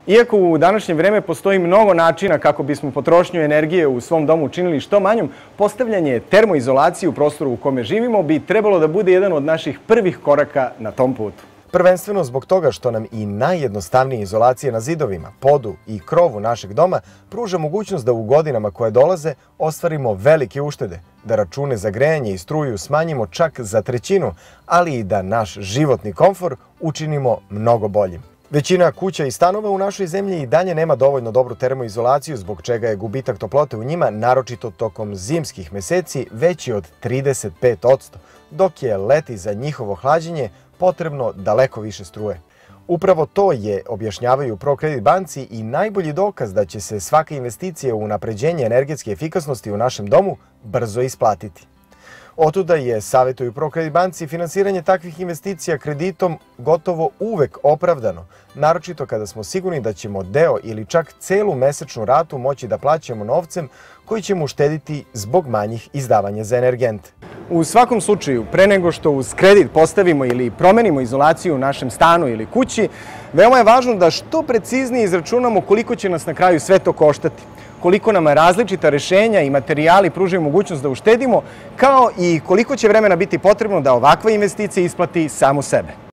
Iako u današnje vreme postoji mnogo načina kako bismo potrošnju energije u svom domu učinili što manjom, postavljanje termoizolacije u prostoru u kome živimo bi trebalo da bude jedan od naših prvih koraka na tom putu. Prvenstveno zbog toga što nam i najjednostavnije izolacije na zidovima, podu i krovu našeg doma pruža mogućnost da u godinama koje dolaze ostvarimo velike uštede, da račune za grejanje i struju smanjimo čak za trećinu, ali i da naš životni komfor učinimo mnogo boljim. Većina kuća i stanova u našoj zemlji i dalje nema dovoljno dobru termoizolaciju, zbog čega je gubitak toplote u njima, naročito tokom zimskih meseci, veći od 35%, dok je leti za njihovo hlađenje potrebno daleko više struje. Upravo to je, objašnjavaju ProCredit banci, i najbolji dokaz da će se svaka investicija u unapređenje energetske efikasnosti u našem domu brzo isplatiti. Otuda je, savjetuju ProCredit banci, finansiranje takvih investicija kreditom gotovo uvek opravdano, naročito kada smo sigurni da ćemo deo ili čak celu mesečnu ratu moći da plaćamo novcem koji ćemo uštediti zbog manjih izdavanja za energente. U svakom slučaju, pre nego što uz kredit postavimo ili promenimo izolaciju u našem stanu ili kući, veoma je važno da što preciznije izračunamo koliko će nas na kraju sve to koštati, koliko nam različita rešenja i materijali pružaju mogućnost da uštedimo, kao i koliko će vremena biti potrebno da ovakva investicija isplati samu sebe.